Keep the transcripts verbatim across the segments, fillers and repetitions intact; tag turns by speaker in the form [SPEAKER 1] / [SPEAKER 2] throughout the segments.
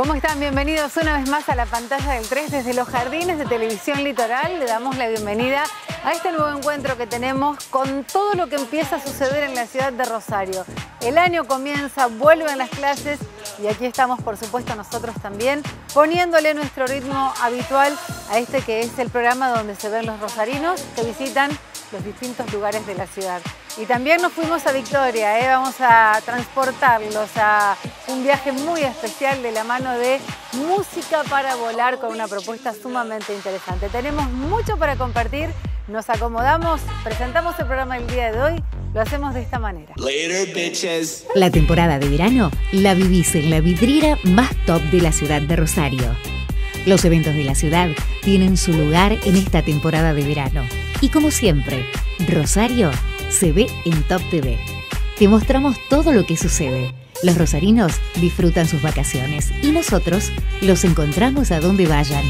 [SPEAKER 1] ¿Cómo están? Bienvenidos una vez más a la pantalla del tres desde los jardines de Televisión Litoral. Le damos la bienvenida a este nuevo encuentro que tenemos con todo lo que empieza a suceder en la ciudad de Rosario. El año comienza, vuelven las clases y aquí estamos, por supuesto, nosotros también poniéndole nuestro ritmo habitual a este que es el programa donde se ven los rosarinos que visitan los distintos lugares de la ciudad. Y también nos fuimos a Victoria, ¿eh? Vamos a transportarlos a un viaje muy especial de la mano de Música para Volar con una propuesta sumamente interesante. Tenemos mucho para compartir, nos acomodamos, presentamos el programa del día de hoy, lo hacemos de esta manera.
[SPEAKER 2] Later, bitches.
[SPEAKER 3] La temporada de verano la vivís en la vidriera más top de la ciudad de Rosario. Los eventos de la ciudad tienen su lugar en esta temporada de verano. Y como siempre, Rosario se ve en Top T V. Te mostramos todo lo que sucede. Los rosarinos disfrutan sus vacaciones y nosotros los encontramos a donde vayan.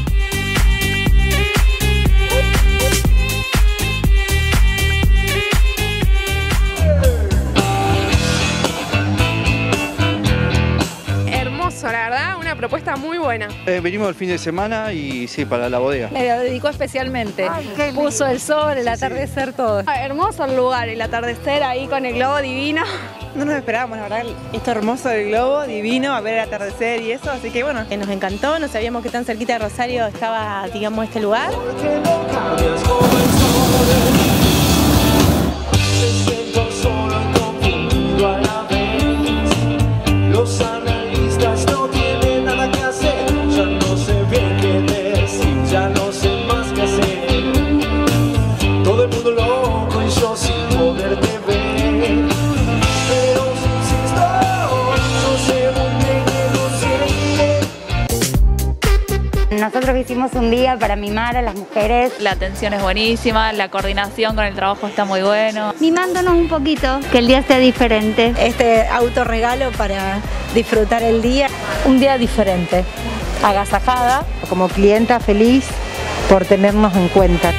[SPEAKER 4] Hermoso, la verdad, una propuesta muy buena.
[SPEAKER 5] Eh, venimos el fin de semana y sí, para la bodega.
[SPEAKER 6] Me lo dedicó especialmente. Ay, puso el sol, el atardecer, sí. Todo.
[SPEAKER 4] Ah, hermoso el lugar, el atardecer ahí con el globo divino.
[SPEAKER 7] No nos esperábamos, la verdad, esto hermoso del globo, divino, a ver el atardecer y eso, así que bueno, nos encantó, no sabíamos que tan cerquita de Rosario estaba, digamos, este lugar.
[SPEAKER 2] Los analistas no tienen nada que hacer, ya no sé bien qué decir, ya no sé más qué hacer. Todo el mundo loco y yo sin poderte ver. Pero insisto, no sé muy bien qué no sé.
[SPEAKER 8] Nosotros hicimos un día para mimar a las mujeres.
[SPEAKER 6] La atención es buenísima, la coordinación con el trabajo está muy bueno.
[SPEAKER 8] Mimándonos un poquito, que el día sea diferente.
[SPEAKER 7] Este autorregalo para disfrutar el día.
[SPEAKER 6] Un día diferente, agasajada.
[SPEAKER 7] Como clienta feliz por tenernos en cuenta.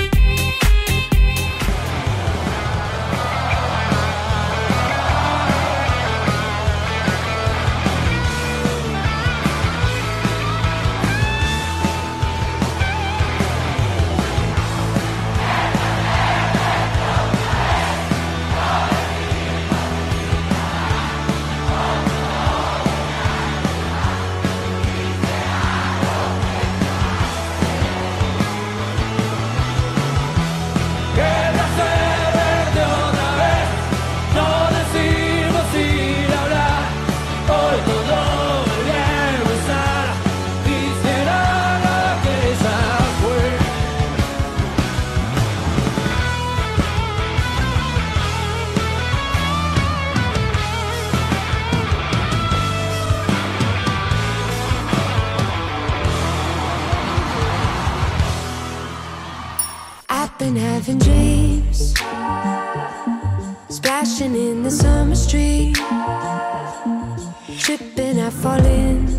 [SPEAKER 9] Been having dreams, splashing in the summer stream, tripping, I fall in.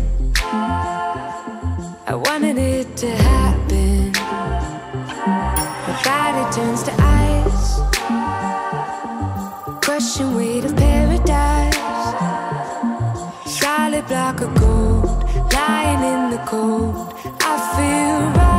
[SPEAKER 9] I wanted it to happen. My body turns to ice, crushing weight of paradise. Solid block of gold, lying in the cold. I feel right.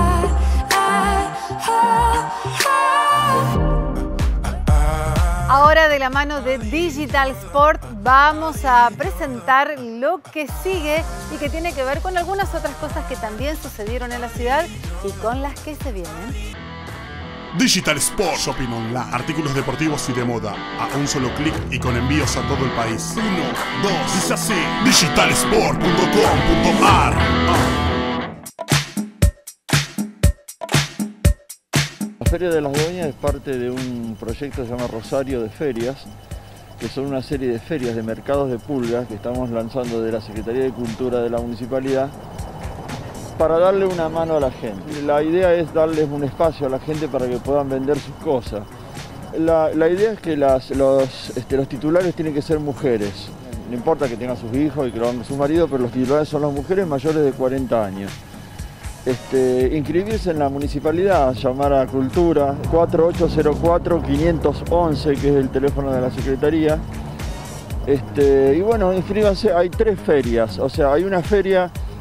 [SPEAKER 1] Ahora, de la mano de Digital Sport, vamos a presentar lo que sigue y que tiene que ver con algunas otras cosas que también sucedieron en la ciudad y con las que se vienen.
[SPEAKER 10] Digital Sport Shopping Online. Artículos deportivos y de moda a un solo clic y con envíos a todo el país. Uno, dos, dice así. digital sport punto com punto ar.
[SPEAKER 11] La Feria de las Doñas es parte de un proyecto que se llama Rosario de Ferias, que son una serie de ferias de mercados de pulgas que estamos lanzando de la Secretaría de Cultura de la Municipalidad para darle una mano a la gente. La idea es darles un espacio a la gente para que puedan vender sus cosas. La, la idea es que las, los, este, los titulares tienen que ser mujeres. No importa que tengan sus hijos y que lo hagan con su marido, pero los titulares son las mujeres mayores de cuarenta años. Este, inscribirse en la municipalidad, llamar a Cultura cuatro ocho cero cuatro, cinco once, que es el teléfono de la Secretaría. Este, y bueno, inscríbanse, hay tres ferias, o sea, hay una feria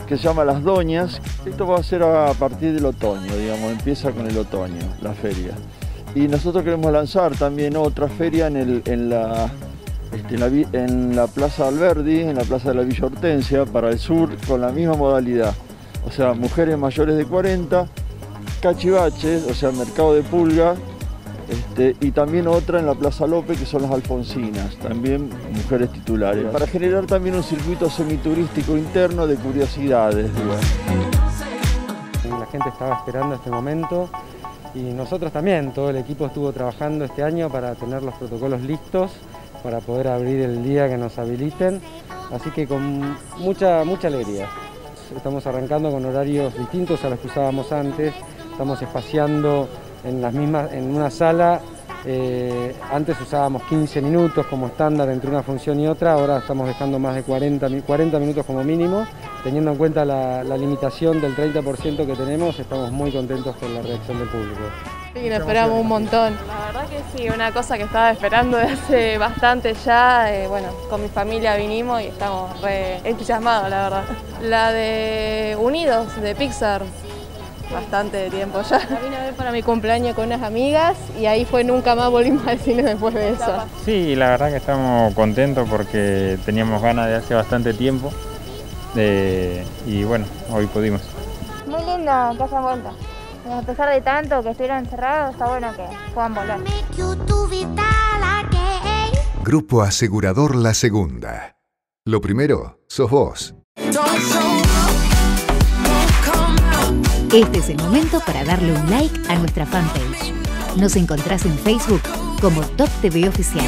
[SPEAKER 11] que se llama Las Doñas. Esto va a ser a partir del otoño, digamos, empieza con el otoño, la feria. Y nosotros queremos lanzar también otra feria en, el, en, la, este, en, la, en la Plaza Alberdi, en la Plaza de la Villa Hortensia, para el sur, con la misma modalidad. O sea, mujeres mayores de cuarenta, cachivaches, o sea, mercado de pulga, este, y también otra en la Plaza López, que son las Alfonsinas, también mujeres titulares, para generar también un circuito semiturístico interno de curiosidades, digamos.
[SPEAKER 12] La gente estaba esperando este momento. Y nosotros también, todo el equipo estuvo trabajando este año para tener los protocolos listos, para poder abrir el día que nos habiliten, así que con mucha, mucha alegría. Estamos arrancando con horarios distintos a los que usábamos antes, estamos espaciando en, las mismas, en una sala, eh, antes usábamos quince minutos como estándar entre una función y otra, ahora estamos dejando más de cuarenta, cuarenta minutos como mínimo. Teniendo en cuenta la, la limitación del treinta por ciento que tenemos, estamos muy contentos con la reacción del público.
[SPEAKER 4] Sí, nos esperamos un montón. La verdad que sí, una cosa que estaba esperando desde hace bastante ya. Eh, bueno, con mi familia vinimos y estamos re entusiasmados, la verdad. La de Unidos, de Pixar, bastante tiempo ya. La vine a ver para mi cumpleaños con unas amigas y ahí fue, nunca más volvimos al cine después de eso.
[SPEAKER 13] Sí, la verdad que estamos contentos porque teníamos ganas de hace bastante tiempo. Eh, y bueno, hoy pudimos.
[SPEAKER 14] Muy lindo que hayan vuelto. A pesar de tanto que estuvieron encerrados, está bueno que puedan volver.
[SPEAKER 15] Grupo Asegurador La Segunda. Lo primero, sos vos.
[SPEAKER 3] Este es el momento para darle un like a nuestra fanpage. Nos encontrás en Facebook como Top T V Oficial.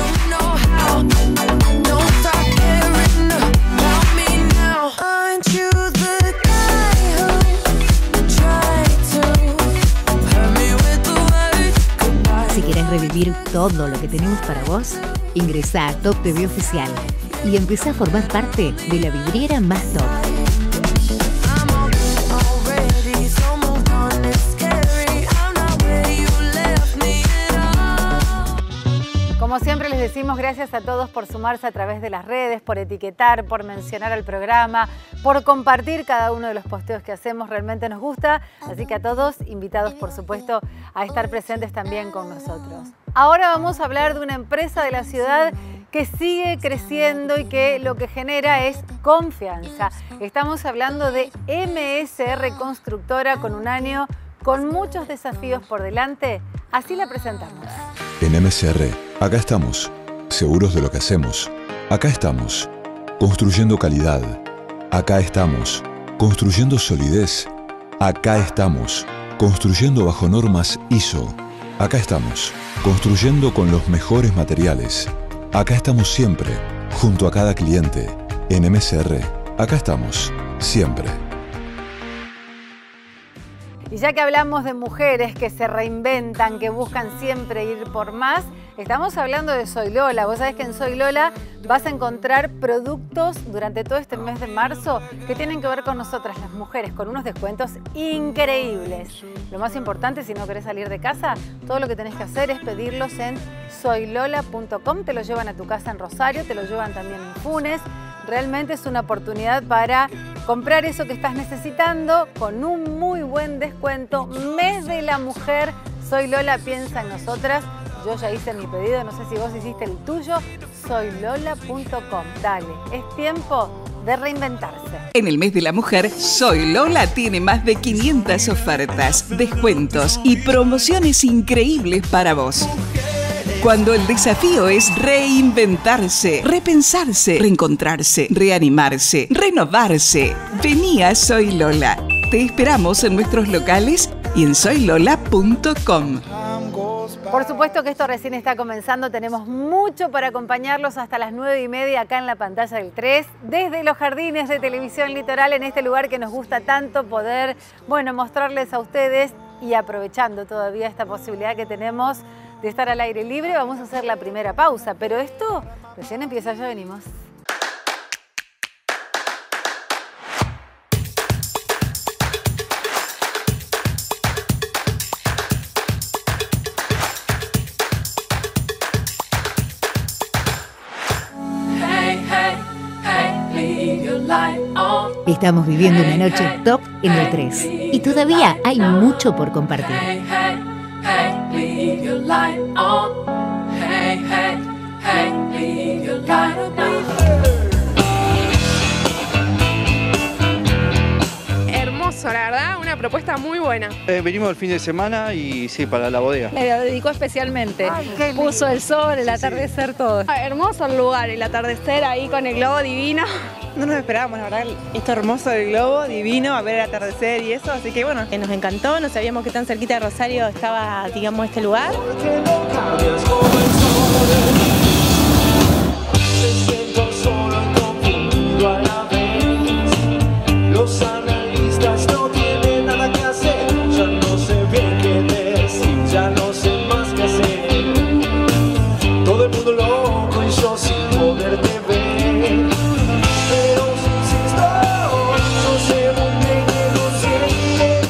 [SPEAKER 3] Si querés revivir todo lo que tenemos para vos, ingresá a Top T V Oficial y empezá a formar parte de la vidriera más top.
[SPEAKER 1] Como siempre les decimos gracias a todos por sumarse a través de las redes, por etiquetar, por mencionar al programa, por compartir cada uno de los posteos que hacemos, realmente nos gusta. Así que a todos, invitados por supuesto a estar presentes también con nosotros. Ahora vamos a hablar de una empresa de la ciudad que sigue creciendo y que lo que genera es confianza. Estamos hablando de M S R Constructora, con un año con muchos desafíos por delante. Así la presentamos.
[SPEAKER 16] En M S R, acá estamos, seguros de lo que hacemos. Acá estamos, construyendo calidad. Acá estamos, construyendo solidez. Acá estamos, construyendo bajo normas I S O. Acá estamos, construyendo con los mejores materiales. Acá estamos siempre, junto a cada cliente. En M S R, acá estamos, siempre.
[SPEAKER 1] Y ya que hablamos de mujeres que se reinventan, que buscan siempre ir por más, estamos hablando de Soy Lola. Vos sabés que en Soy Lola vas a encontrar productos durante todo este mes de marzo que tienen que ver con nosotras, las mujeres, con unos descuentos increíbles. Lo más importante, si no querés salir de casa, todo lo que tenés que hacer es pedirlos en soy lola punto com. Te lo llevan a tu casa en Rosario, te lo llevan también en Funes. Realmente es una oportunidad para comprar eso que estás necesitando con un muy buen descuento. Mes de la mujer, Soy Lola piensa en nosotras. Yo ya hice mi pedido, no sé si vos hiciste el tuyo. soy lola punto com. Dale, es tiempo de reinventarse.
[SPEAKER 17] En el mes de la mujer, Soy Lola tiene más de quinientas ofertas, descuentos y promociones increíbles para vos. Cuando el desafío es reinventarse, repensarse, reencontrarse, reanimarse, renovarse. Vení a Soy Lola. Te esperamos en nuestros locales y en soy lola punto com.
[SPEAKER 1] Por supuesto que esto recién está comenzando, tenemos mucho para acompañarlos hasta las nueve y media acá en la pantalla del tres, desde los jardines de Televisión Litoral, en este lugar que nos gusta tanto poder, bueno, mostrarles a ustedes, y aprovechando todavía esta posibilidad que tenemos de estar al aire libre, vamos a hacer la primera pausa, pero esto recién empieza, ya venimos.
[SPEAKER 9] Hey, hey, hey, leave your light on.
[SPEAKER 3] Estamos viviendo una noche top en el tres y todavía hay mucho por compartir.
[SPEAKER 4] Hermoso, la verdad, una propuesta muy buena.
[SPEAKER 5] Eh, venimos el fin de semana y sí, para la bodega.
[SPEAKER 6] Me lo dedicó especialmente. Ay, puso el sol, el atardecer, sí, todo.
[SPEAKER 4] Ah, hermoso el lugar, el atardecer ahí con el globo divino.
[SPEAKER 7] No nos esperábamos, la verdad, esto hermoso del globo, divino, a ver el atardecer y eso, así que bueno, nos encantó, no sabíamos que tan cerquita de Rosario estaba, digamos, este lugar.
[SPEAKER 2] Los analistas no tienen nada que hacer, ya no sé bien qué decir, ya no sé más qué hacer. Todo el mundo loco y yo sin poderte ver. Pero si insisto, no sé muy bien qué lo siente.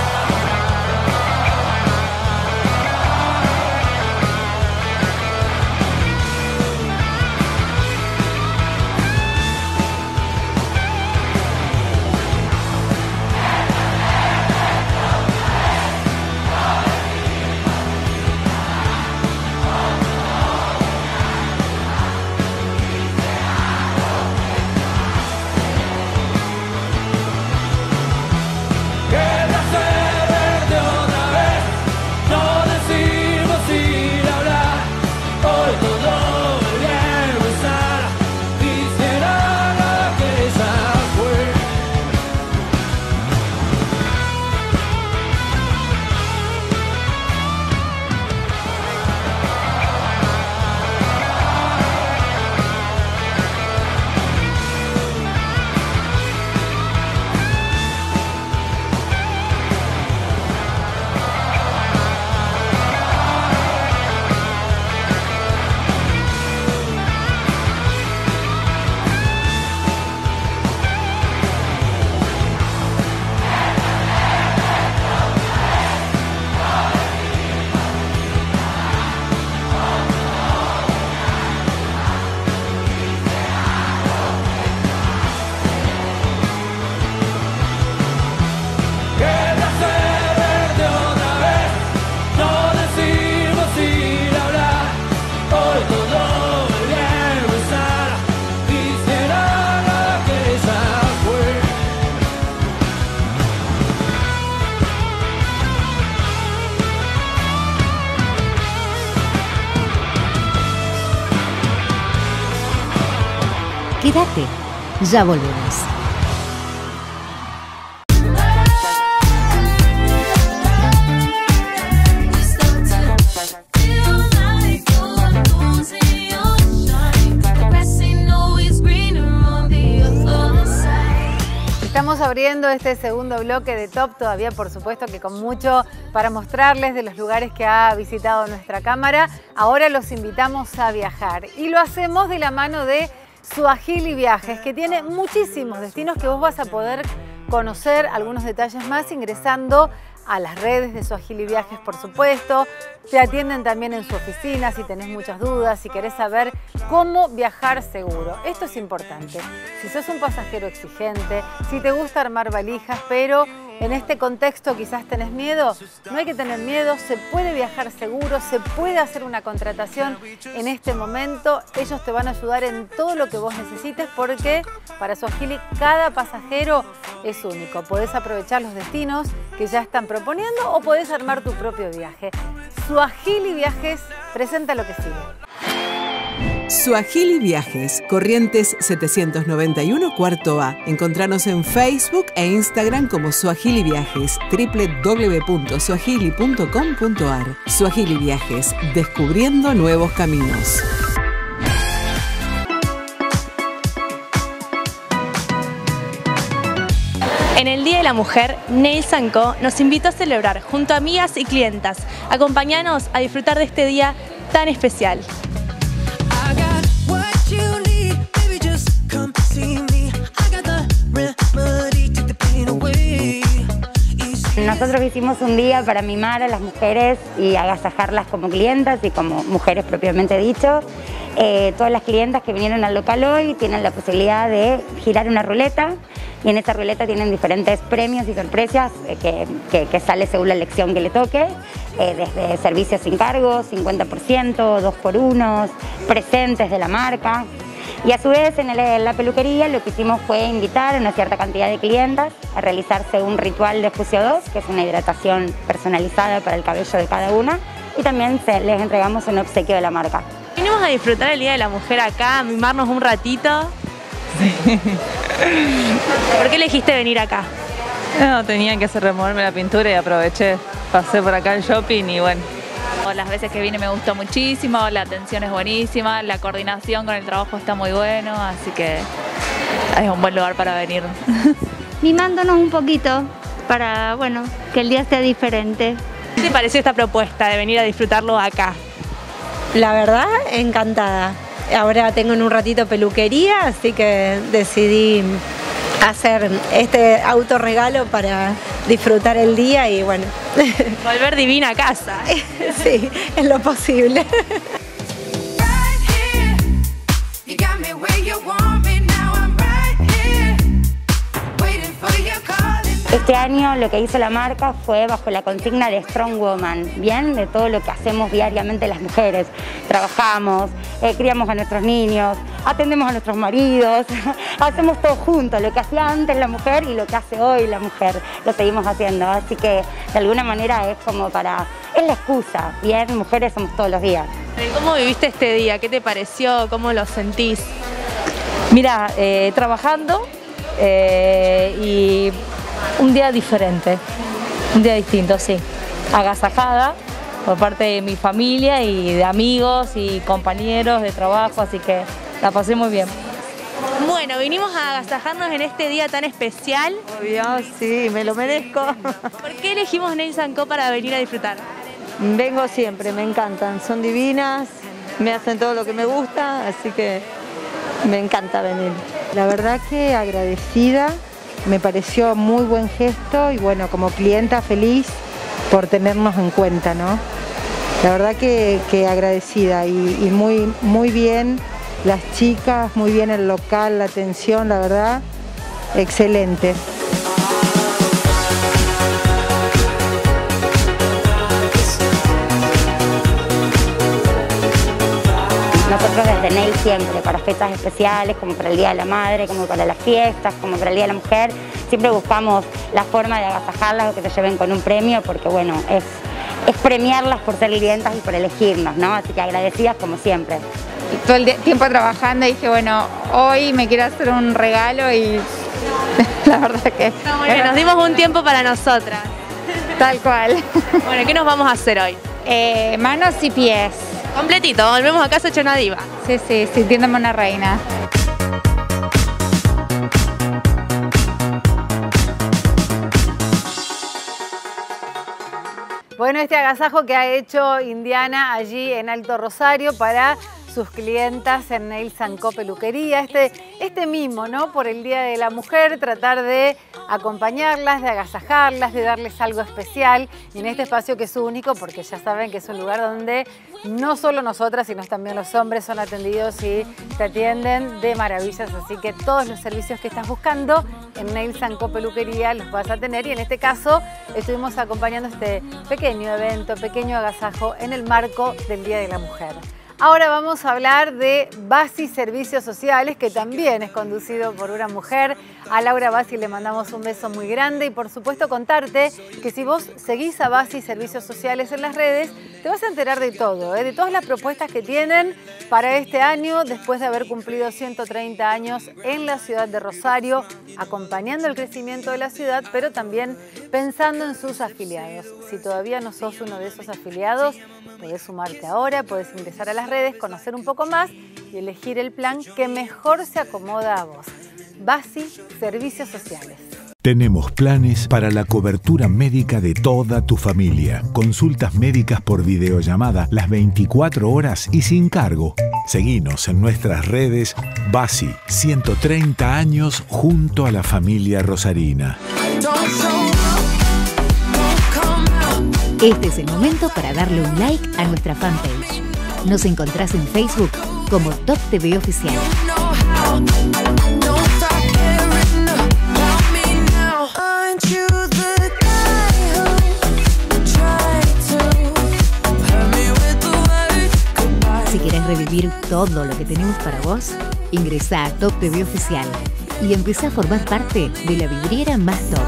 [SPEAKER 3] Quédate, ya volvemos.
[SPEAKER 1] Estamos abriendo este segundo bloque de Top, todavía por supuesto que con mucho para mostrarles de los lugares que ha visitado nuestra cámara. Ahora los invitamos a viajar y lo hacemos de la mano de Swahili Viajes, que tiene muchísimos destinos que vos vas a poder conocer algunos detalles más ingresando a las redes de Swahili Viajes, por supuesto. Te atienden también en su oficina si tenés muchas dudas, si querés saber cómo viajar seguro. Esto es importante. Si sos un pasajero exigente, si te gusta armar valijas, pero en este contexto quizás tenés miedo, no hay que tener miedo, se puede viajar seguro, se puede hacer una contratación en este momento. Ellos te van a ayudar en todo lo que vos necesites porque para Swahili cada pasajero es único. Podés aprovechar los destinos que ya están proponiendo o podés armar tu propio viaje. Swahili Viajes presenta lo que sigue.
[SPEAKER 17] Swahili Viajes, Corrientes setecientos noventa y uno, Cuarto A. Encontranos en Facebook e Instagram como Swahili Viajes, doble u doble u doble u punto swahili punto com punto a r. Swahili Viajes, descubriendo nuevos caminos.
[SPEAKER 18] En el Día de la Mujer, Nails and Co nos invitó a celebrar junto a amigas y clientas. Acompáñanos a disfrutar de este día tan especial.
[SPEAKER 8] Nos Nosotros hicimos un día para mimar a las mujeres y agasajarlas como clientas y como mujeres propiamente dicho. Eh, todas las clientas que vinieron al local hoy tienen la posibilidad de girar una ruleta y en esa ruleta tienen diferentes premios y sorpresas eh, que, que, que sale según la elección que le toque, eh, desde servicios sin cargo, cincuenta por ciento, dos por uno, presentes de la marca. Y a su vez en, el, en la peluquería lo que hicimos fue invitar a una cierta cantidad de clientas a realizarse un ritual de Fucio dos, que es una hidratación personalizada para el cabello de cada una, y también se, les entregamos un obsequio de la marca.
[SPEAKER 18] Vinimos a disfrutar el Día de la Mujer acá, a mimarnos un ratito.
[SPEAKER 6] Sí.
[SPEAKER 18] ¿Por qué elegiste venir acá?
[SPEAKER 6] No, tenía que hacer removerme la pintura y aproveché. Pasé por acá el shopping y bueno.
[SPEAKER 19] Las veces que vine me gustó muchísimo, la atención es buenísima, la coordinación con el trabajo está muy bueno, así que es un buen lugar para venir.
[SPEAKER 8] Mimándonos un poquito para, bueno, que el día sea diferente.
[SPEAKER 18] ¿Qué te pareció esta propuesta de venir a disfrutarlo acá?
[SPEAKER 20] La verdad, encantada. Ahora tengo en un ratito peluquería, así que decidí hacer este autorregalo para disfrutar el día y bueno.
[SPEAKER 18] Volver divina a casa.
[SPEAKER 20] Sí, en lo posible.
[SPEAKER 8] Este año lo que hizo la marca fue bajo la consigna de Strong Woman, bien, de todo lo que hacemos diariamente las mujeres. Trabajamos, eh, criamos a nuestros niños, atendemos a nuestros maridos, hacemos todo juntos, lo que hacía antes la mujer y lo que hace hoy la mujer, lo seguimos haciendo. Así que de alguna manera es como para, es la excusa, bien, mujeres somos todos los días.
[SPEAKER 18] ¿Cómo viviste este día? ¿Qué te pareció? ¿Cómo lo sentís?
[SPEAKER 6] Mira, eh, trabajando eh, y un día diferente, un día distinto, sí. Agasajada por parte de mi familia y de amigos y compañeros de trabajo, así que la pasé muy bien.
[SPEAKER 18] Bueno, vinimos a agasajarnos en este día tan especial.
[SPEAKER 6] Obvio, sí, me lo merezco.
[SPEAKER 18] ¿Por qué elegimos Nails and Co para venir a disfrutar?
[SPEAKER 6] Vengo siempre, me encantan, son divinas, me hacen todo lo que me gusta, así que me encanta venir.
[SPEAKER 7] La verdad que agradecida. Me pareció muy buen gesto y bueno, como clienta feliz por tenernos en cuenta, ¿no? La verdad que, que agradecida y, y muy, muy bien las chicas, muy bien el local, la atención, la verdad, excelente.
[SPEAKER 8] Nosotros desde Nail siempre, para fechas especiales, como para el Día de la Madre, como para las fiestas, como para el Día de la Mujer, siempre buscamos la forma de agasajarlas o que se lleven con un premio, porque bueno, es, es premiarlas por ser clientas y por elegirnos, ¿no? Así que agradecidas como siempre.
[SPEAKER 19] Todo el tiempo trabajando y dije, bueno, hoy me quiero hacer un regalo y la verdad que...
[SPEAKER 18] No, bueno, nos dimos un tiempo para nosotras.
[SPEAKER 19] Tal cual.
[SPEAKER 18] Bueno, ¿qué nos vamos a hacer hoy?
[SPEAKER 19] Eh, manos y pies.
[SPEAKER 18] Completito, volvemos a casa hecho una diva.
[SPEAKER 19] Sí, sí, sintiéndome una reina.
[SPEAKER 1] Bueno, este agasajo que ha hecho Indiana allí en Alto Rosario para sus clientas en Nails and Co Peluquería, este, este mismo, ¿no? Por el Día de la Mujer, tratar de acompañarlas, de agasajarlas, de darles algo especial y en este espacio que es único porque ya saben que es un lugar donde no solo nosotras, sino también los hombres son atendidos y te atienden de maravillas, así que todos los servicios que estás buscando en Nails and Co Peluquería los vas a tener y en este caso estuvimos acompañando este pequeño evento, pequeño agasajo en el marco del Día de la Mujer. Ahora vamos a hablar de Basi Servicios Sociales, que también es conducido por una mujer. A Laura Basi le mandamos un beso muy grande y por supuesto contarte que si vos seguís a Basi Servicios Sociales en las redes, te vas a enterar de todo, ¿eh? De todas las propuestas que tienen para este año, después de haber cumplido ciento treinta años en la ciudad de Rosario, acompañando el crecimiento de la ciudad, pero también pensando en sus afiliados. Si todavía no sos uno de esos afiliados, podés sumarte ahora, podés ingresar a las redes, conocer un poco más y elegir el plan que mejor se acomoda a vos. Basi Servicios Sociales.
[SPEAKER 21] Tenemos planes para la cobertura médica de toda tu familia. Consultas médicas por videollamada las veinticuatro horas y sin cargo. Seguinos en nuestras redes. Basi, ciento treinta años junto a la familia rosarina.
[SPEAKER 9] Don't show up, no
[SPEAKER 3] Este es el momento para darle un like a nuestra fanpage. Nos encontrás en Facebook como Top T V Oficial. Si querés revivir todo lo que tenemos para vos, ingresá a Top T V Oficial y empezá a formar parte de la vidriera más top.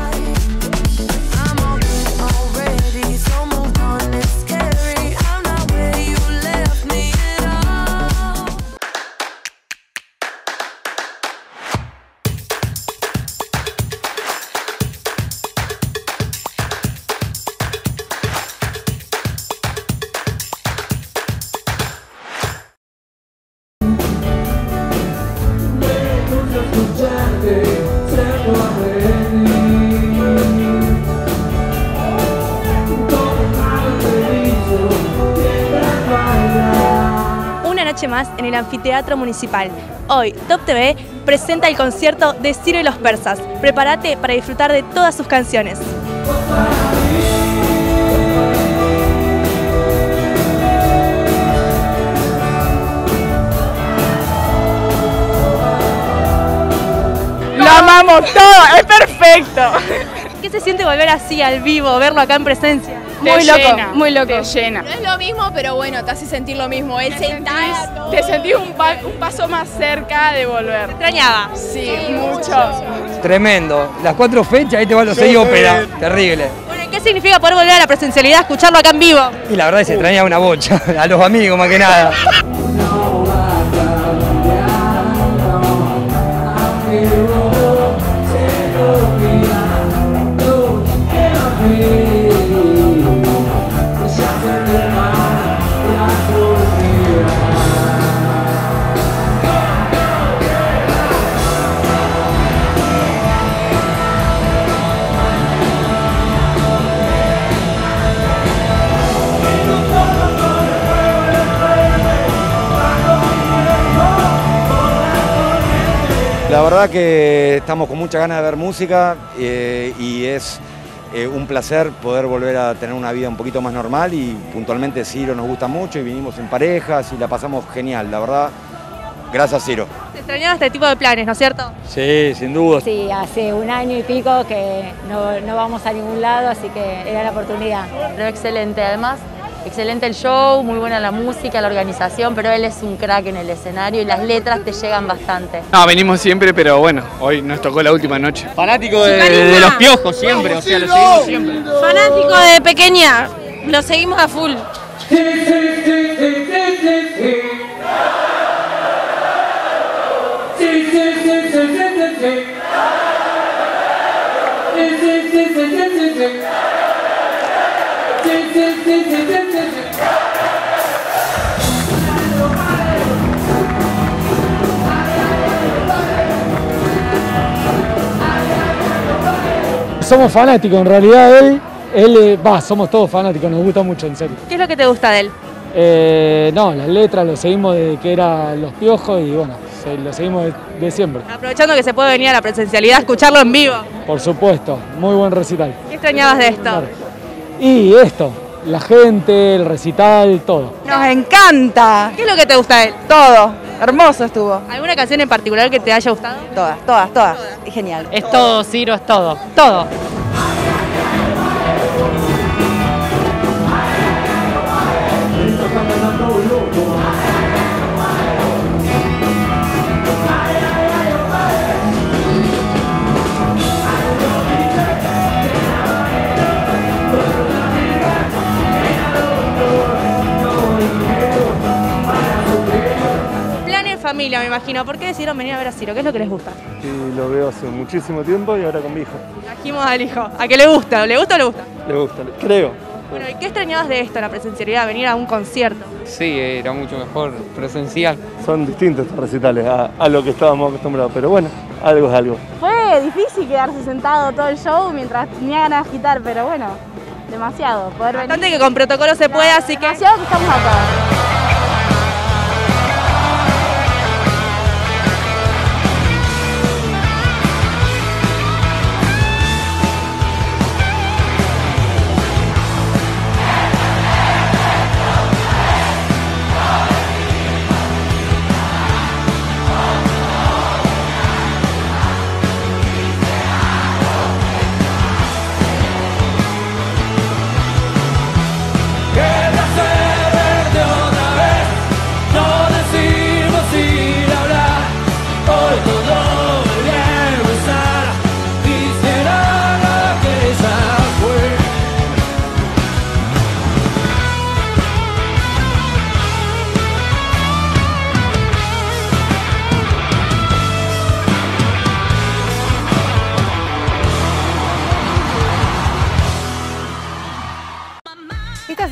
[SPEAKER 18] Una noche más en el Anfiteatro Municipal. Hoy, Top T V presenta el concierto de Ciro y los Persas. Prepárate para disfrutar de todas sus canciones.
[SPEAKER 10] ¡Lo amamos todo! ¡Es perfecto!
[SPEAKER 18] ¿Qué se siente volver así al vivo, verlo acá en presencia?
[SPEAKER 10] Muy loco, muy loco.
[SPEAKER 22] Te llena.
[SPEAKER 10] No es lo mismo, pero bueno, te hace sentir lo mismo. El sentar, te sentís un, pa un paso más cerca de volver.
[SPEAKER 18] ¿Te extrañaba?
[SPEAKER 10] Sí, mucho.
[SPEAKER 23] Tremendo. Las cuatro fechas, ahí te van los seis óperas. Terrible.
[SPEAKER 18] Bueno, ¿qué significa poder volver a la presencialidad, escucharlo acá en vivo?
[SPEAKER 23] Y la verdad es que se extraña una bocha. A los amigos más que nada.
[SPEAKER 24] La verdad que estamos con muchas ganas de ver música eh, y es eh, un placer poder volver a tener una vida un poquito más normal y puntualmente Ciro nos gusta mucho y vinimos en parejas y la pasamos genial, la verdad, gracias Ciro.
[SPEAKER 18] Te extrañaba este tipo de planes, ¿no es cierto?
[SPEAKER 24] Sí, sin duda.
[SPEAKER 25] Sí, hace un año y pico que no, no vamos a ningún lado, así que era la oportunidad.
[SPEAKER 6] Pero excelente, además, excelente el show, muy buena la música, la organización, pero él es un crack en el escenario y las letras te llegan bastante.
[SPEAKER 26] No, venimos siempre, pero bueno, hoy nos tocó la última noche. Fanático de, de los Piojos siempre, o sea, lo seguimos siempre.
[SPEAKER 18] Fanático de pequeña, lo seguimos a full.
[SPEAKER 27] Somos fanáticos, en realidad él, él, va, somos todos fanáticos, nos gusta mucho, en serio.
[SPEAKER 18] ¿Qué es lo que te gusta de él?
[SPEAKER 27] Eh, no, las letras lo seguimos desde que era Los Piojos y bueno, se, lo seguimos de, de siempre.
[SPEAKER 18] Aprovechando que se puede venir a la presencialidad, escucharlo en vivo.
[SPEAKER 27] Por supuesto, muy buen recital.
[SPEAKER 18] ¿Qué extrañabas de esto?
[SPEAKER 27] Claro. Y esto, la gente, el recital, todo.
[SPEAKER 28] Nos encanta.
[SPEAKER 18] ¿Qué es lo que te gusta de él?
[SPEAKER 28] Todo, hermoso estuvo.
[SPEAKER 18] ¿Alguna canción en particular que te haya gustado?
[SPEAKER 28] Todas, todas, todas. Genial.
[SPEAKER 29] Es todo, Ciro, es todo. Todo.
[SPEAKER 18] Plan en familia, me imagino. ¿Por qué decidieron venir a ver a Ciro? ¿Qué es lo que les gusta?
[SPEAKER 30] Y lo veo hace muchísimo tiempo y ahora con mi hijo.
[SPEAKER 18] Trajimos al hijo. ¿A qué le gusta? ¿Le gusta o le gusta?
[SPEAKER 30] Le gusta, creo.
[SPEAKER 18] Bueno, ¿y qué extrañabas de esto, la presencialidad, venir a un concierto?
[SPEAKER 29] Sí, era mucho mejor presencial.
[SPEAKER 30] Son distintos estos recitales a, a lo que estábamos acostumbrados, pero bueno, algo es algo.
[SPEAKER 31] Fue difícil quedarse sentado todo el show mientras tenía ganas de agitar, pero bueno, demasiado. Poder
[SPEAKER 18] Bastante
[SPEAKER 31] venir.
[SPEAKER 18] que con protocolo se puede, así que...
[SPEAKER 31] Demasiado que estamos acá.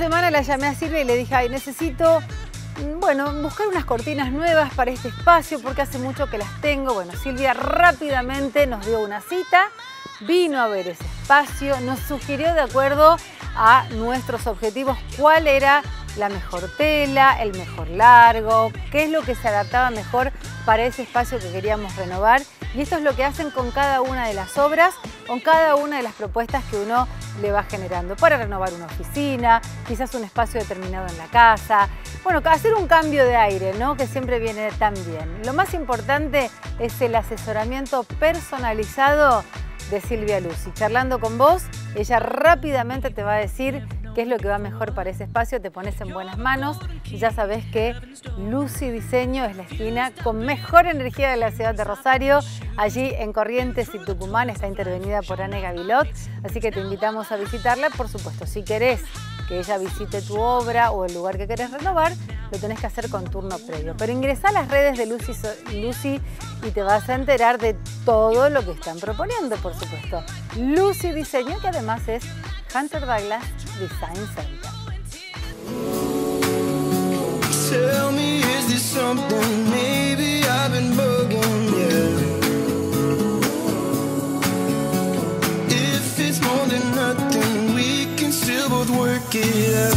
[SPEAKER 1] semana la llamé a Silvia y le dije, ay, necesito, bueno, buscar unas cortinas nuevas para este espacio porque hace mucho que las tengo. Bueno, Silvia rápidamente nos dio una cita, vino a ver ese espacio, nos sugirió de acuerdo a nuestros objetivos cuál era la mejor tela, el mejor largo, qué es lo que se adaptaba mejor para ese espacio que queríamos renovar. Y esto es lo que hacen con cada una de las obras, con cada una de las propuestas que uno le va generando para renovar una oficina, quizás un espacio determinado en la casa. Bueno, hacer un cambio de aire, ¿no? Que siempre viene tan bien. Lo más importante es el asesoramiento personalizado de Silvia Lucy. Charlando con vos, ella rápidamente te va a decir qué es lo que va mejor para ese espacio, te pones en buenas manos y ya sabés que Lucy Diseño es la esquina con mejor energía de la ciudad de Rosario. Allí en Corrientes y Tucumán está intervenida por Anne Gavilot, así que te invitamos a visitarla. Por supuesto, si querés que ella visite tu obra o el lugar que querés renovar, lo tenés que hacer con turno previo. Pero ingresá a las redes de Lucy, Lucy y te vas a enterar de todo lo que están proponiendo, por supuesto. Lucy Diseño, que además es Hunter Douglas Design Center.
[SPEAKER 9] Tell me, is this something maybe I've been bugging, yeah. If it's more than nothing, we can still both work it out.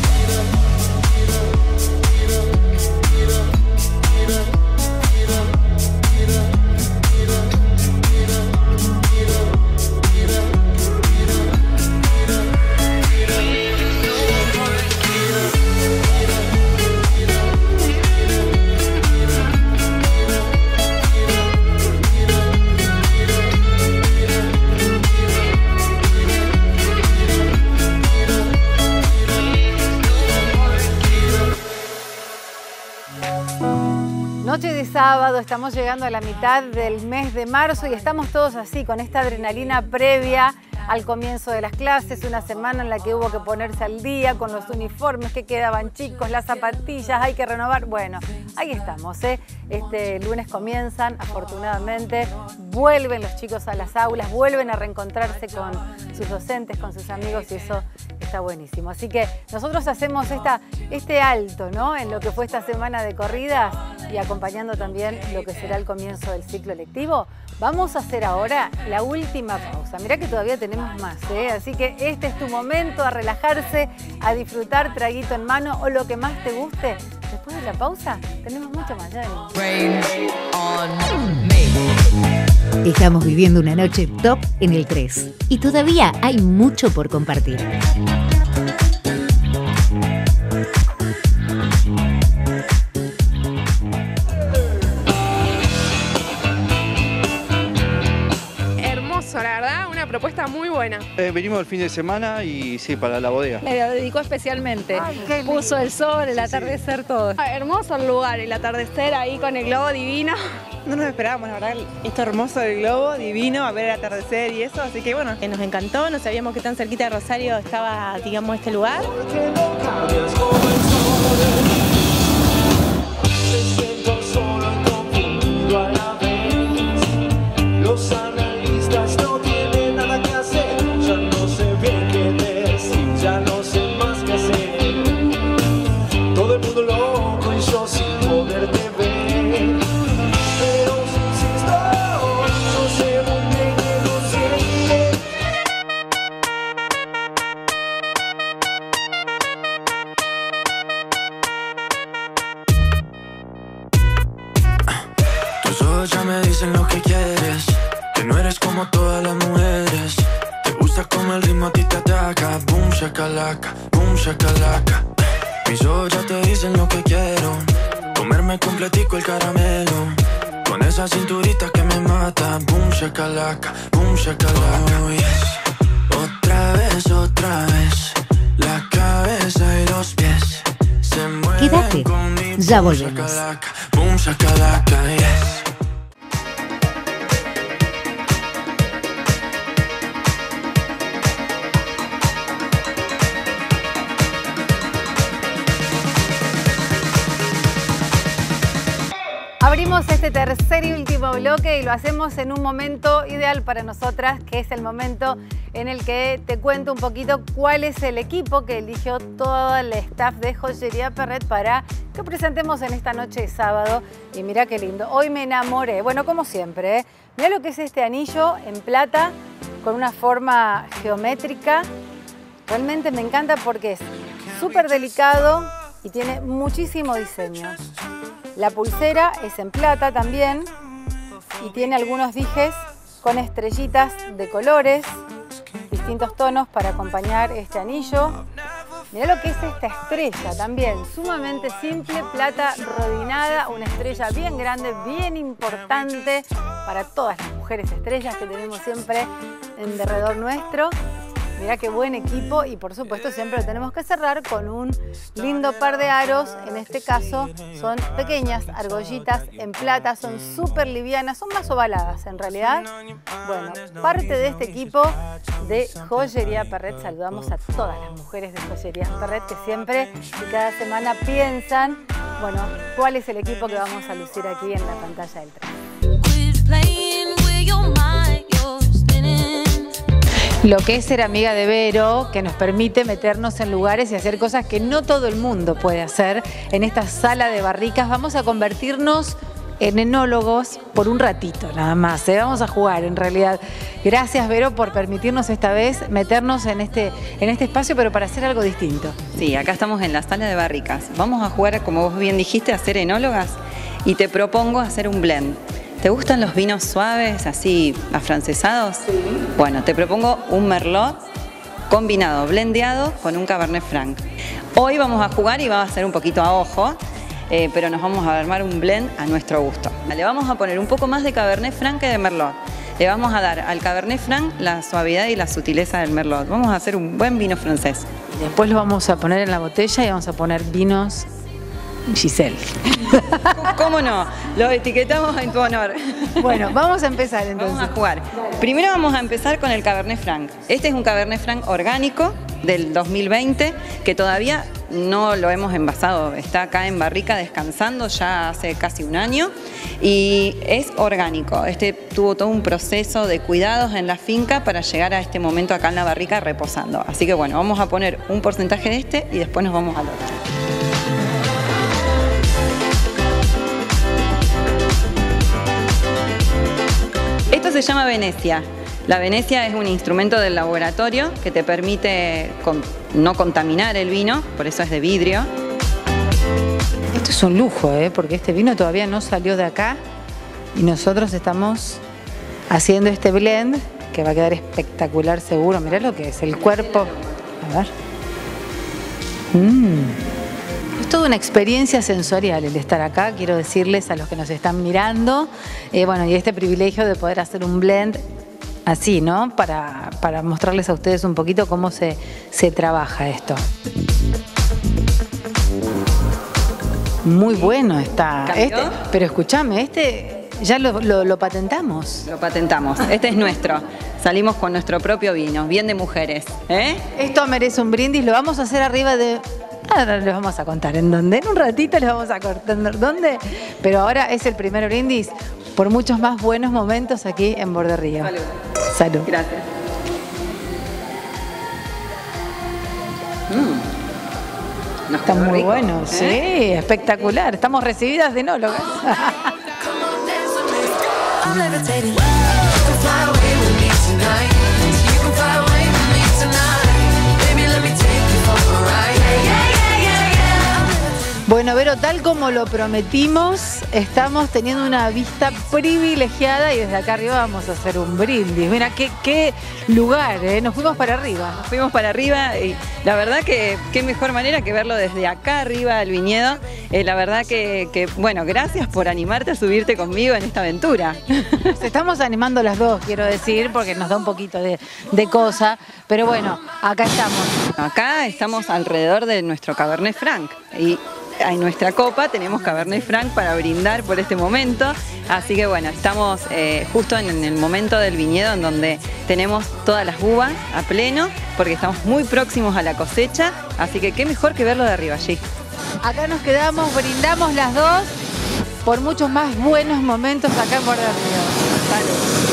[SPEAKER 1] Noche de sábado, estamos llegando a la mitad del mes de marzo y estamos todos así, con esta adrenalina previa al comienzo de las clases, una semana en la que hubo que ponerse al día con los uniformes que quedaban chicos, las zapatillas, hay que renovar. Bueno, ahí estamos, ¿eh? Este lunes comienzan, afortunadamente, vuelven los chicos a las aulas, vuelven a reencontrarse con sus docentes, con sus amigos y eso está buenísimo. Así que nosotros hacemos esta, este alto, ¿no? En lo que fue esta semana de corridas y acompañando también lo que será el comienzo del ciclo lectivo. Vamos a hacer ahora la última pausa. Mirá que todavía tenemos más, ¿eh? Así que este es tu momento a relajarse, a disfrutar traguito en mano o lo que más te guste. Después de la pausa tenemos mucho más. Ya venimos.
[SPEAKER 3] Estamos viviendo una noche top en el tres y todavía hay mucho por compartir.
[SPEAKER 10] La verdad, una propuesta muy buena.
[SPEAKER 30] Eh, venimos el fin de semana y sí, para la bodega.
[SPEAKER 2] Me lo dedicó especialmente. Ay, puso el sol, el atardecer, sí, todo.
[SPEAKER 10] Ah, hermoso el lugar, el atardecer ahí con el globo divino.
[SPEAKER 4] No nos esperábamos, la verdad, esto hermoso del globo, divino, a ver el atardecer y eso, así que bueno, nos encantó, no sabíamos que tan cerquita de Rosario estaba, digamos, este lugar.
[SPEAKER 9] Los analistas no tienen nada que hacer, ya no sé bien qué decir, ya no sé más qué hacer. Todo el mundo loco y yo sin poderte ver, pero insisto, no sé muy bien qué lo siente. Tus ojos ya me dicen lo que quieres, que no eres como todas las mujeres. Te gusta como el ritmo a ti te ataca. Boom shakalaka, boom shakalaka. Mis ojos ya te dicen lo que quiero, comerme completico el caramelo, con esa cinturita que me mata. Boom shakalaka, boom shakalaka. Oh, yes. Otra vez, otra vez, la cabeza y los pies se mueven.
[SPEAKER 3] Quédate,
[SPEAKER 9] conmigo.
[SPEAKER 3] ya volvemos.
[SPEAKER 9] Boom shakalaka, yes.
[SPEAKER 1] Abrimos este tercer y último bloque y lo hacemos en un momento ideal para nosotras, que es el momento en el que te cuento un poquito cuál es el equipo que eligió todo el staff de Joyería Perret para que presentemos en esta noche de sábado. Y mira qué lindo, hoy me enamoré, bueno, como siempre, ¿eh? Mira lo que es este anillo en plata con una forma geométrica. Realmente me encanta porque es súper delicado y tiene muchísimo diseño. La pulsera es en plata también y tiene algunos dijes con estrellitas de colores, distintos tonos para acompañar este anillo. Mirá lo que es esta estrella también, sumamente simple, plata rodinada, una estrella bien grande, bien importante para todas las mujeres estrellas que tenemos siempre en derredor nuestro. Mirá qué buen equipo y por supuesto siempre lo tenemos que cerrar con un lindo par de aros. En este caso son pequeñas argollitas en plata, son súper livianas, son más ovaladas en realidad. Bueno, parte de este equipo de Joyería Perret. Saludamos a todas las mujeres de Joyería Perret que siempre y cada semana piensan, bueno, cuál es el equipo que vamos a lucir aquí en la pantalla del tren. Lo que es ser amiga de Vero, que nos permite meternos en lugares y hacer cosas que no todo el mundo puede hacer. En esta sala de barricas vamos a convertirnos en enólogos por un ratito nada más, ¿eh? Vamos a jugar en realidad. Gracias Vero por permitirnos esta vez meternos en este, en este espacio, pero para hacer algo distinto.
[SPEAKER 5] Sí, acá estamos en la sala de barricas. Vamos a jugar, como vos bien dijiste, a ser enólogas y te propongo hacer un blend. ¿Te gustan los vinos suaves, así afrancesados? Sí. Bueno, te propongo un Merlot combinado, blendeado con un Cabernet Franc. Hoy vamos a jugar y va a ser un poquito a ojo, eh, pero nos vamos a armar un blend a nuestro gusto. Le vamos a poner un poco más de Cabernet Franc que de Merlot. Le vamos a dar al Cabernet Franc la suavidad y la sutileza del Merlot. Vamos a hacer un buen vino francés.
[SPEAKER 1] Después lo vamos a poner en la botella y vamos a poner vinos Giselle.
[SPEAKER 5] ¿Cómo no? Lo etiquetamos en tu honor.
[SPEAKER 1] Bueno, vamos a empezar entonces.
[SPEAKER 5] Vamos a jugar. Primero vamos a empezar con el Cabernet Franc. Este es un Cabernet Franc orgánico del dos mil veinte que todavía no lo hemos envasado. Está acá en barrica descansando ya hace casi un año y es orgánico. Este tuvo todo un proceso de cuidados en la finca para llegar a este momento acá en la barrica reposando. Así que bueno, vamos a poner un porcentaje de este y después nos vamos al otro. Esto se llama Venecia. La Venecia es un instrumento del laboratorio que te permite con, no contaminar el vino, por eso es de vidrio.
[SPEAKER 1] Esto es un lujo, ¿eh? Porque este vino todavía no salió de acá y nosotros estamos haciendo este blend que va a quedar espectacular seguro. Mirá lo que es, el cuerpo. A ver. Mm. Es toda una experiencia sensorial el estar acá, quiero decirles a los que nos están mirando. Eh, bueno, y este privilegio de poder hacer un blend así, ¿no? Para, para mostrarles a ustedes un poquito cómo se, se trabaja esto. Muy bueno está. Este, pero escúchame, este ya lo, lo, lo patentamos.
[SPEAKER 5] Lo patentamos. Este es nuestro. Salimos con nuestro propio vino, bien de mujeres, ¿eh?
[SPEAKER 1] Esto merece un brindis, lo vamos a hacer arriba de... Ahora les vamos a contar en dónde. En un ratito les vamos a contar dónde. Pero ahora es el primer brindis por muchos más buenos momentos aquí en Borde Río.
[SPEAKER 5] Salud.
[SPEAKER 1] Salud.
[SPEAKER 5] Gracias. Mm.
[SPEAKER 1] Está muy
[SPEAKER 5] rico,
[SPEAKER 1] bueno,
[SPEAKER 5] ¿eh?
[SPEAKER 1] Sí, espectacular. Estamos recibidas de enólogas. Bueno, Vero, tal como lo prometimos, estamos teniendo una vista privilegiada y desde acá arriba vamos a hacer un brindis. Mira, qué, qué lugar, ¿eh? Nos fuimos para arriba.
[SPEAKER 5] Nos fuimos para arriba y la verdad que qué mejor manera que verlo desde acá arriba del viñedo. Eh, la verdad que, que, bueno, gracias por animarte a subirte conmigo en esta aventura.
[SPEAKER 1] Nos estamos animando las dos, quiero decir, porque nos da un poquito de, de cosa. Pero bueno, acá estamos.
[SPEAKER 5] Acá estamos alrededor de nuestro Cabernet Franc y en nuestra copa tenemos Cabernet Franc para brindar por este momento, así que bueno, estamos eh, justo en el momento del viñedo en donde tenemos todas las uvas a pleno, porque estamos muy próximos a la cosecha, así que qué mejor que verlo de arriba allí.
[SPEAKER 1] Acá nos quedamos, brindamos las dos por muchos más buenos momentos acá en Borde Río. Salud.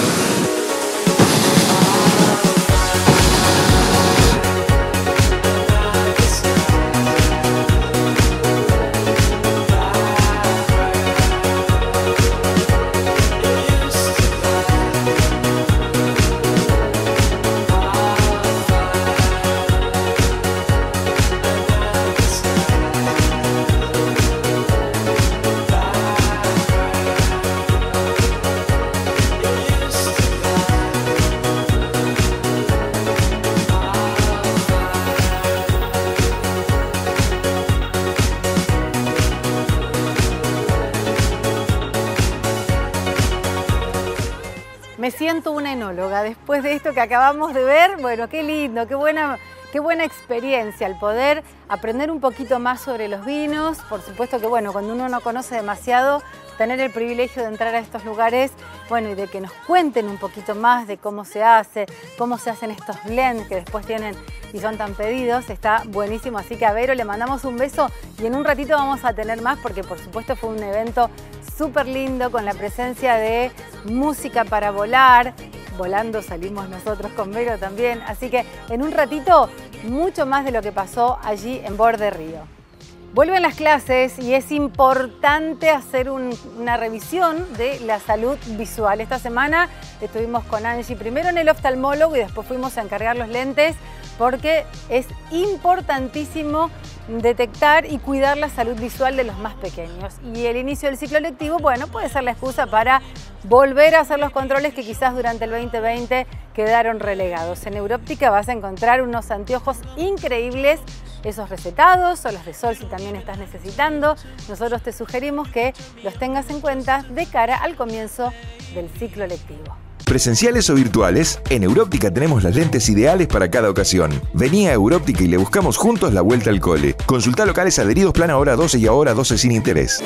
[SPEAKER 1] Me siento una enóloga después de esto que acabamos de ver. Bueno, qué lindo, qué buena, qué buena experiencia el poder aprender un poquito más sobre los vinos. Por supuesto que, bueno, cuando uno no conoce demasiado, tener el privilegio de entrar a estos lugares, bueno, y de que nos cuenten un poquito más de cómo se hace, cómo se hacen estos blends que después tienen y son tan pedidos, está buenísimo. Así que a Vero le mandamos un beso y en un ratito vamos a tener más porque por supuesto fue un evento súper lindo con la presencia de música para volar. Volando salimos nosotros con Vero también. Así que en un ratito mucho más de lo que pasó allí en Borde Río. Vuelven las clases y es importante hacer un, una revisión de la salud visual. Esta semana estuvimos con Angie primero en el oftalmólogo y después fuimos a encargar los lentes porque es importantísimo detectar y cuidar la salud visual de los más pequeños. Y el inicio del ciclo lectivo, bueno, puede ser la excusa para volver a hacer los controles que quizás durante el veinte veinte quedaron relegados. En Európtica vas a encontrar unos anteojos increíbles, esos recetados o los de sol si también estás necesitando. Nosotros te sugerimos que los tengas en cuenta de cara al comienzo del ciclo lectivo.
[SPEAKER 7] Presenciales o virtuales, en Európtica tenemos las lentes ideales para cada ocasión. Vení a Európtica y le buscamos juntos la vuelta al cole. Consultá locales adheridos plan ahora doce y ahora doce sin interés.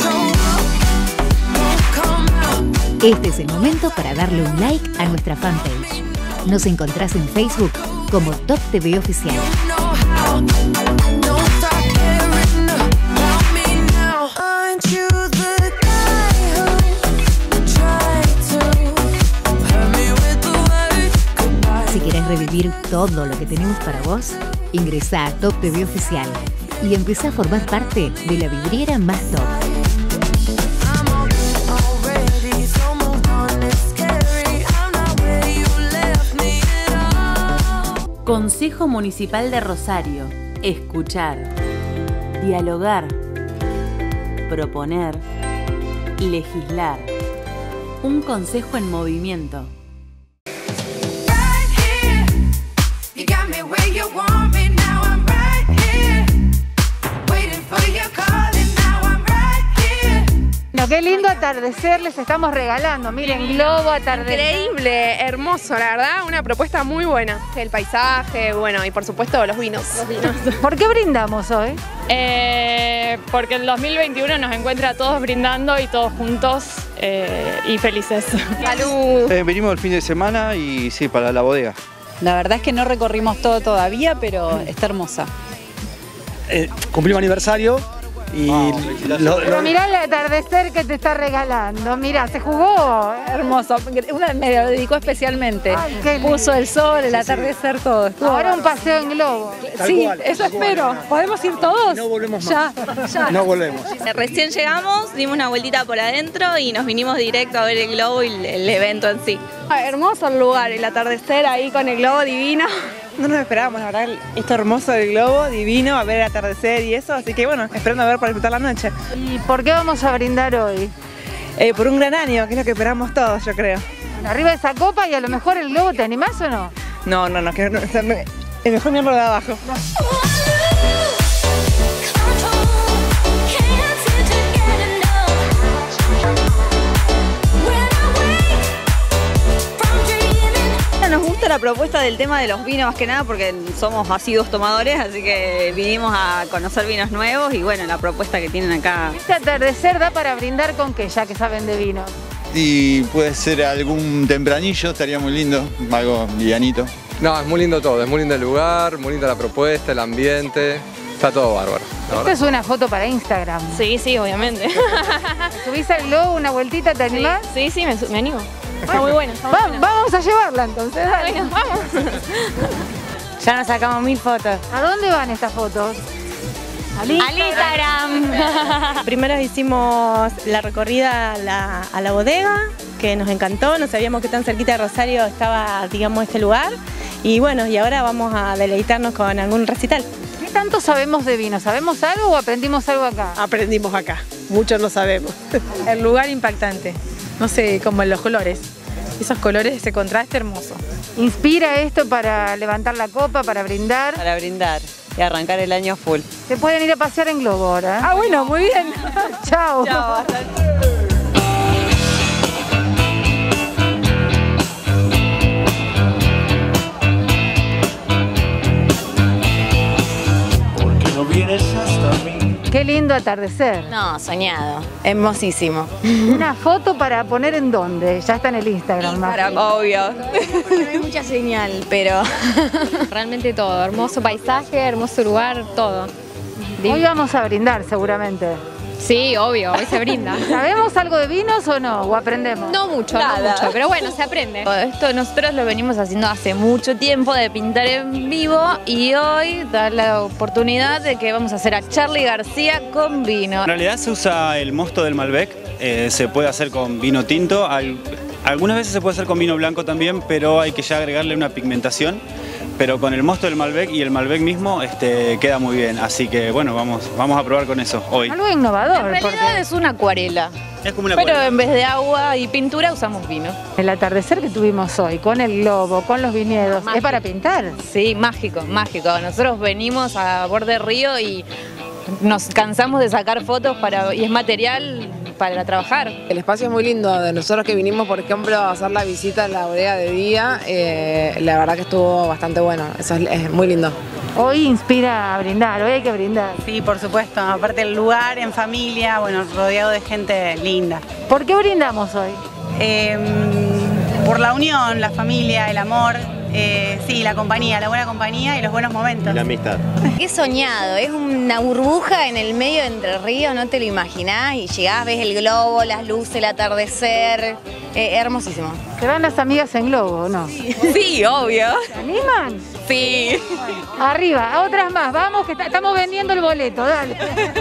[SPEAKER 3] Este es el momento para darle un like a nuestra fanpage. Nos encontrás en Facebook como Top T V Oficial. Si querés revivir todo lo que tenemos para vos, ingresá a Top T V Oficial y empezá a formar parte de la vidriera más top.
[SPEAKER 8] Consejo Municipal de Rosario. Escuchar, dialogar, proponer, legislar. Un consejo en movimiento.
[SPEAKER 1] Bueno, qué lindo atardecer les estamos regalando. Miren, globo, atardecer.
[SPEAKER 10] Increíble, hermoso, la verdad, una propuesta muy buena. El paisaje, bueno, y por supuesto los vinos. Los vinos.
[SPEAKER 1] ¿Por qué brindamos hoy?
[SPEAKER 19] Eh, porque el dos mil veintiuno nos encuentra a todos brindando y todos juntos eh, y felices.
[SPEAKER 10] ¡Salud!
[SPEAKER 11] Eh, venimos el fin de semana y sí, para la bodega.
[SPEAKER 5] La verdad es que no recorrimos todo todavía, pero está hermosa.
[SPEAKER 11] Eh, cumplimos aniversario y... Oh, lo,
[SPEAKER 1] pero lo... mirá el atardecer que te está regalando, mirá, se jugó.
[SPEAKER 2] Hermoso, una me lo dedicó especialmente. Ay, puso el sol, el atardecer, todo. Estuvo
[SPEAKER 1] ahora un paseo en globo.
[SPEAKER 2] Tal sí, cual, eso espero. Cual. ¿Podemos ir todos?
[SPEAKER 11] No volvemos más.
[SPEAKER 2] Ya, ya.
[SPEAKER 11] No volvemos.
[SPEAKER 18] Recién llegamos, dimos una vueltita por adentro y nos vinimos directo a ver el globo y el evento en sí.
[SPEAKER 31] Hermoso el lugar, el atardecer ahí con el globo divino.
[SPEAKER 4] No nos esperábamos, la verdad, esto hermoso del globo, divino, a ver el atardecer y eso, así que bueno, esperando a ver para disfrutar la noche.
[SPEAKER 1] ¿Y por qué vamos a brindar hoy?
[SPEAKER 4] Eh, por un gran año, que es lo que esperamos todos, yo creo.
[SPEAKER 1] Bueno, arriba de esa copa y a lo mejor el globo, ¿te animás o no?
[SPEAKER 4] No, no, no, que no, es mejor mirarlo de abajo. No.
[SPEAKER 5] Nos gusta la propuesta del tema de los vinos más que nada porque somos asiduos tomadores, así que vinimos a conocer vinos nuevos y bueno, la propuesta que tienen acá.
[SPEAKER 1] Este atardecer da para brindar con qué, ya que saben de vino.
[SPEAKER 12] Y puede ser algún tempranillo, estaría muy lindo, algo livianito.
[SPEAKER 23] No, es muy lindo todo, es muy lindo el lugar, muy linda la propuesta, el ambiente,
[SPEAKER 6] está todo bárbaro.
[SPEAKER 1] Esta es una foto para Instagram.
[SPEAKER 18] Sí, sí, obviamente.
[SPEAKER 1] ¿Subís al globo una vueltita? ¿Te animás?
[SPEAKER 18] Sí, sí, sí, me, me animo. Está muy bueno. Está muy
[SPEAKER 1] Va,
[SPEAKER 18] bueno.
[SPEAKER 1] Vamos a llevarla entonces. Dale.
[SPEAKER 18] Bueno, vamos.
[SPEAKER 13] Ya nos sacamos mil fotos.
[SPEAKER 1] ¿A dónde van estas fotos?
[SPEAKER 13] Al Instagram.
[SPEAKER 4] Primero hicimos la recorrida a la, a la bodega, que nos encantó, no sabíamos que tan cerquita de Rosario estaba, digamos, este lugar. Y bueno, y ahora vamos a deleitarnos con algún recital.
[SPEAKER 1] ¿Qué tanto sabemos de vino? ¿Sabemos algo o aprendimos algo acá?
[SPEAKER 4] Aprendimos acá, muchos no sabemos.
[SPEAKER 14] El lugar impactante, no sé, como en los colores. Esos colores, ese contraste hermoso.
[SPEAKER 1] ¿Inspira esto para levantar la copa, para brindar?
[SPEAKER 5] Para brindar y arrancar el año full.
[SPEAKER 1] Se pueden ir a pasear en globo ahora.
[SPEAKER 14] Ah, bueno, muy bien.
[SPEAKER 1] Chao.
[SPEAKER 14] Chao.
[SPEAKER 1] Qué lindo atardecer.
[SPEAKER 13] No, soñado. Hermosísimo.
[SPEAKER 1] Una foto para poner en dónde. Ya está en el Instagram.
[SPEAKER 13] Instagram, obvio. Porque no hay mucha señal, pero...
[SPEAKER 2] Realmente todo. Hermoso paisaje, hermoso lugar, todo.
[SPEAKER 1] Hoy vamos a brindar seguramente.
[SPEAKER 2] Sí, obvio, hoy se brinda.
[SPEAKER 1] ¿Sabemos algo de vinos o no? ¿O aprendemos?
[SPEAKER 2] No mucho,
[SPEAKER 13] Nada.
[SPEAKER 2] no mucho, pero bueno, se aprende.
[SPEAKER 19] Esto nosotros lo venimos haciendo hace mucho tiempo, de pintar en vivo, y hoy da la oportunidad de que vamos a hacer a Charly García con vino.
[SPEAKER 15] En realidad se usa el mosto del Malbec, eh, se puede hacer con vino tinto, al, algunas veces se puede hacer con vino blanco también, pero hay que ya agregarle una pigmentación. Pero con el mosto del Malbec y el Malbec mismo este, queda muy bien, así que bueno, vamos, vamos a probar con eso hoy.
[SPEAKER 1] Algo innovador.
[SPEAKER 19] En realidad
[SPEAKER 1] porque...
[SPEAKER 19] es una acuarela.
[SPEAKER 15] Es como una
[SPEAKER 19] Pero
[SPEAKER 15] acuarela.
[SPEAKER 19] en vez de agua y pintura usamos vino.
[SPEAKER 1] El atardecer que tuvimos hoy, con el globo, con los viñedos,
[SPEAKER 19] Mágico.
[SPEAKER 1] ¿es para pintar?
[SPEAKER 19] Sí, mágico, mágico. Nosotros venimos a Borde Río y nos cansamos de sacar fotos para, y es material para trabajar.
[SPEAKER 16] El espacio es muy lindo. De nosotros que vinimos, por ejemplo, a hacer la visita en la bodega de día, eh, la verdad que estuvo bastante bueno. Eso es, es muy lindo.
[SPEAKER 1] Hoy inspira a brindar, hoy hay que brindar.
[SPEAKER 17] Sí, por supuesto. Aparte el lugar, en familia, bueno, rodeado de gente linda.
[SPEAKER 1] ¿Por qué brindamos hoy?
[SPEAKER 17] Eh, por la unión, la familia, el amor. Eh, sí, la compañía, la buena compañía y los buenos momentos.
[SPEAKER 12] Y la amistad.
[SPEAKER 13] Es soñado, es una burbuja en el medio de Entre Ríos, no te lo imaginás, y llegás, ves el globo, las luces, el atardecer, eh, hermosísimo.
[SPEAKER 1] ¿Se van las amigas en globo o no?
[SPEAKER 13] Sí, obvio.
[SPEAKER 1] ¿Se animan?
[SPEAKER 13] Sí.
[SPEAKER 1] Arriba, otras más, vamos que estamos vendiendo el boleto, dale.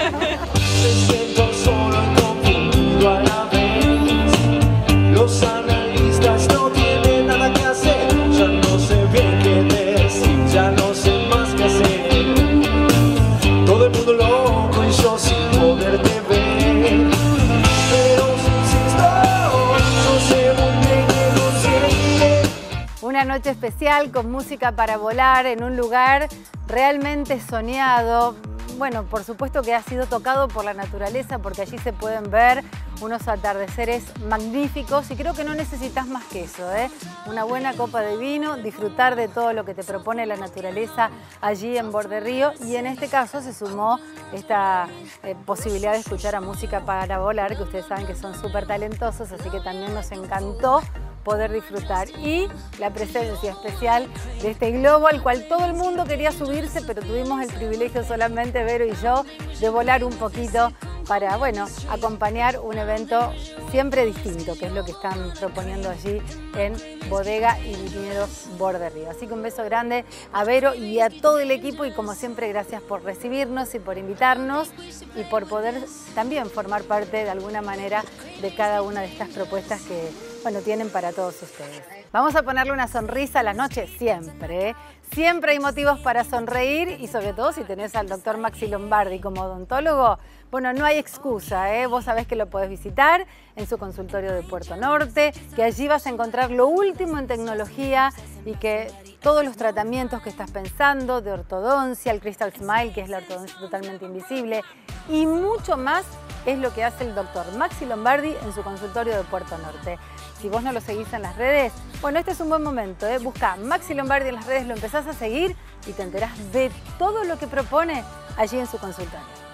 [SPEAKER 9] Me siento solo y confundido a la vez. Los analistas no tienen nada que hacer. Ya no sé bien qué decir, ya no sé más qué hacer. Todo el mundo loco y yo sin poderte ver. Pero insisto, no sé muy bien qué no sé.
[SPEAKER 1] Una noche especial con música para volar en un lugar realmente soñado. Bueno, por supuesto que ha sido tocado por la naturaleza porque allí se pueden ver unos atardeceres magníficos y creo que no necesitas más que eso, ¿eh? Una buena copa de vino, disfrutar de todo lo que te propone la naturaleza allí en Borde Río y en este caso se sumó esta eh, posibilidad de escuchar a música para volar, que ustedes saben que son súper talentosos, así que también nos encantó poder disfrutar y la presencia especial de este globo al cual todo el mundo quería subirse, pero tuvimos el privilegio solamente, Vero y yo, de volar un poquito para, bueno, acompañar un evento siempre distinto, que es lo que están proponiendo allí en Bodega y Viñedos Borde Río. Así que un beso grande a Vero y a todo el equipo y como siempre gracias por recibirnos y por invitarnos y por poder también formar parte de alguna manera de cada una de estas propuestas que, bueno, tienen para todos ustedes. Vamos a ponerle una sonrisa a la noche siempre, ¿eh? Siempre hay motivos para sonreír y sobre todo si tenés al doctor Maxi Lombardi como odontólogo, bueno, no hay excusa, ¿eh? Vos sabés que lo podés visitar en su consultorio de Puerto Norte, que allí vas a encontrar lo último en tecnología y que todos los tratamientos que estás pensando de ortodoncia, el Crystal Smile, que es la ortodoncia totalmente invisible, y mucho más es lo que hace el doctor Maxi Lombardi en su consultorio de Puerto Norte. Si vos no lo seguís en las redes, bueno, este es un buen momento, ¿eh? Busca Maxi Lombardi en las redes, lo empezás a seguir y te enterás de todo lo que propone allí en su consultorio.